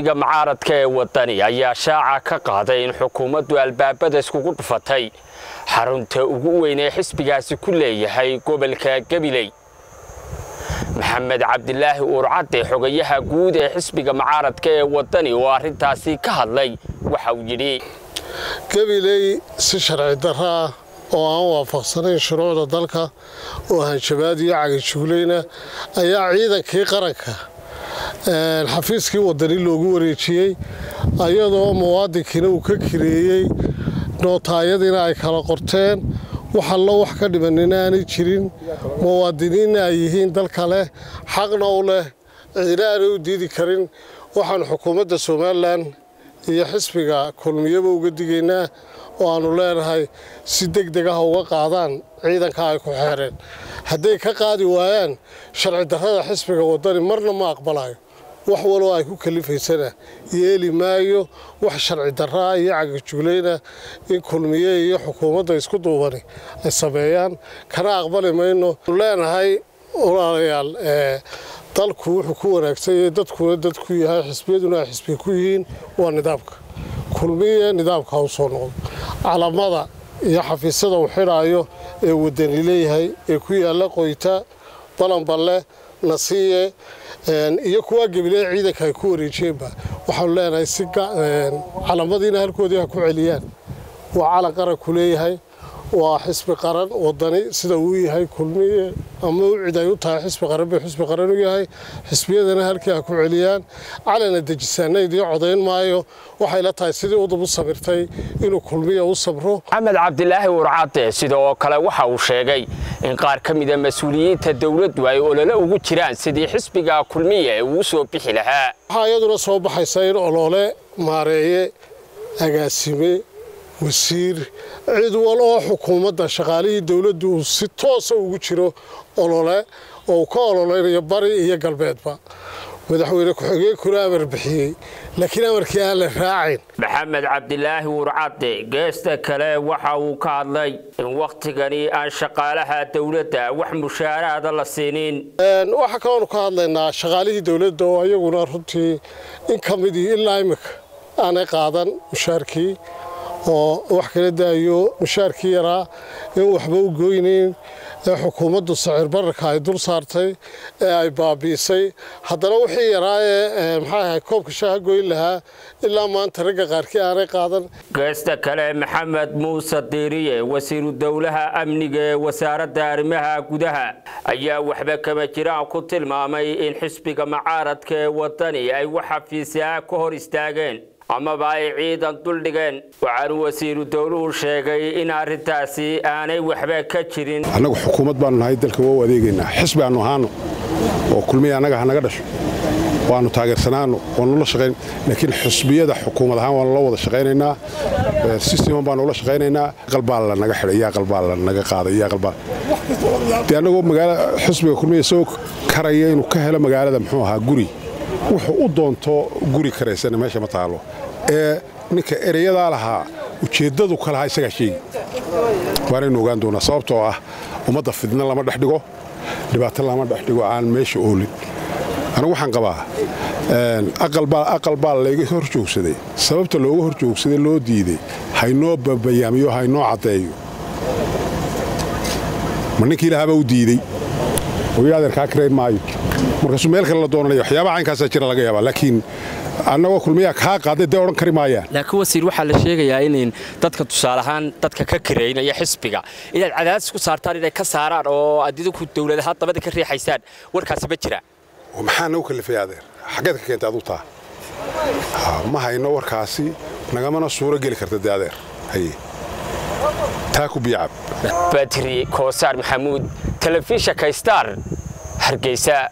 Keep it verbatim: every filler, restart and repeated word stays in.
xisbiga mucaaradka ee wadani ayaa shaaca ka qaaday in xukuumaddu albaabada iskugu dhufatay xarunta ugu weyn ee xisbigaasi ku leeyahay gobolka Gabiley. maxamed cabdilaahi uurcadde xogayaha guud ee xisbiga mucaaradka ee wadani oo arintaasi ka hadlay waxa uu yiri Gabiley si sharci darro ah oo aan waafaqsanayn shuruucda dalka oo hanjabaad iyo cagajuglayna ayaa ciidankii qaranka ee xafiiskii wadani loogu wareejiyay ayadoo muwaadinkiina uu ka kireeyay nootaayadina ay kala qorteen waxa la wax ka dhimanina aanay jirin muwaadiniin ay yihiin dalka leh xaqna u leh ciidaana u diidi karin waxaan xukuumadda Soomaaliland iyo xisbiga kulmiyaba uga digaynaa oo aanu leenahay si degdeg ah uga qaadaan ciidanka ay ku xeereen haday ka qaadi waayaan sharci darrada xisbiga wadani marna ma aqbalayo wax waloo ay ku kalifaysana yeeli maayo wax sharci darro iyo cagajuglayna in kulmiye iyo xukuumadda isku duubani ay sameeyaan kana aqbali mayno leenahay walaalayaal ee dalku wuxuu ku wanaagsan yahay dadkuna dadku yahay xisbiyaduna xisbi ku yihiin waa nidaamka kulmiye nidaamka uu soo noqdo calamada iyo xafiisyada uu xiraayo ee wadani leeyahay ee ku yaala qoyta balanballe nasiye iyo kuwa Gabiley ciidanka ay ku wareejeenba waxaan leenahay si calamadiina halkoodii ku celiyaan waa calan qaran ku leeyahay waa xisbi qaran wadani sida uu yahay kulmiye ama uu ciiday u tahay xisbi qaran bay xisbi qaran u yahay xisbiyadana halkii ay ku celiyaan calana dejisaanayd iyo codeyn maayo waxay la tahay sidii uu dib u sabirtay inuu kulmiye u sabro. maxamed cabdilaahi uurcadde sidoo kale waxa uu sheegay in qaar ka mid ah mas'uuliyiinta dawladdu ay olole ugu jiraan sidii xisbiga kulmiye uu soo bixi lahaa. waxa iyaduna soo baxaysa in olole maareeye agaasime wasiir cid walba oo xukuumadda shaqaalihii dawladdu si toos ah ugu jiro olole oo ka ololeynayo bari iyo galbeedba madaxweyne ku xigeen kuna amar bixiyay laakiin amarkii aan la raacin. maxamed cabdilaahi uurcadde geesta kale waxa uu ka hadlay in waqtigani aan shaqaalaha dawladda wax mushaaraad la siinin. waxa kale oo ka hadlaynaa shaqaalihii dawladda oo ayaguna runtii in kamidii ilaa imika aanay qaadan mushaarkii oo wax kala daayo mushaarkii yaraa in waxba u gooynayn ee xukuumaddu sicir bararka ay dul saartay ee ay baabiisay haddana wixii yaraa ee maxay ahayd koobka shaaha gooyn lahaa ilaa maanta ragga qaarkii aanay qaadan. geesta kale maxamed muuse diiriye wasiiru dowlaha amniga ee wasaaradda arrimaha gudaha ayaa waxba kama jiraan ku tilmaamay in xisbiga mucaaradka ee wadani ay wax xafiisyaa ka hor istaageen amaba ay ciidan duldhigeen. waxaan wasiiru dawluhu sheegay in arintaasi aanay waxba ka jirin. annagu xukuumad baanu nahay dalka waa adeegaynaa xisbi aanu ahaano oo kulmiye annaga hanaga dhasho waanu taageersanaano waanu la shaqayn laakiin xisbiyada xukuumad ahaan waanu la wada shaqaynaynaa system baanu la shaqaynaynaa qalbaal la naga xidhay yaa qalbaal la naga qaaday yaa qalbaal de annagoo magaala xisbiga kulmiye soo karaya inuu ka helo magaalada muxuu ahaa guri wuxuu u doonto guri karaysan meesha ma taalo ee ninka ereyada lahaa ujeedadu kala ha isaga sheegi waaraynu ogaan doonaa sababtoo ah ummadda fidna lama dhex dhigo dhibaato lama dhex dhigo aan meesha oolin. anigu waxaan qabaa aqalbaa aqalbaa laga hor joogsaday sababta looga hor joogsaday loo diiday haynoo babayaamiyo haynoo caddeeyo ma ninkii ilaahaba u diiday oo yaadeerkaa kareyn maayo markaasuu meel kale la doonanayo waxyaabaha caynkaasa jira laga yaabaa laakiin annagoo kulmiyaa kaa qaaday dee odhan kari maayaan. laakiin wasiir waxaa la sheegayaa in dadka tusaale ahaan dadka ka kareynaya xisbiga inaad cadaadis ku saartaan inay ka saaraan oo adidinku dawladaha dabada ka riixaysaan warkaasi ma jira. maxaa nagu kalifay adeer xageed ka keentay aduu taa ma hayno warkaasi nagamana suuro geli karta dee adeer haye taa ku biyacab. batri koosaar maxamuud telefishinka Star Hargeysa.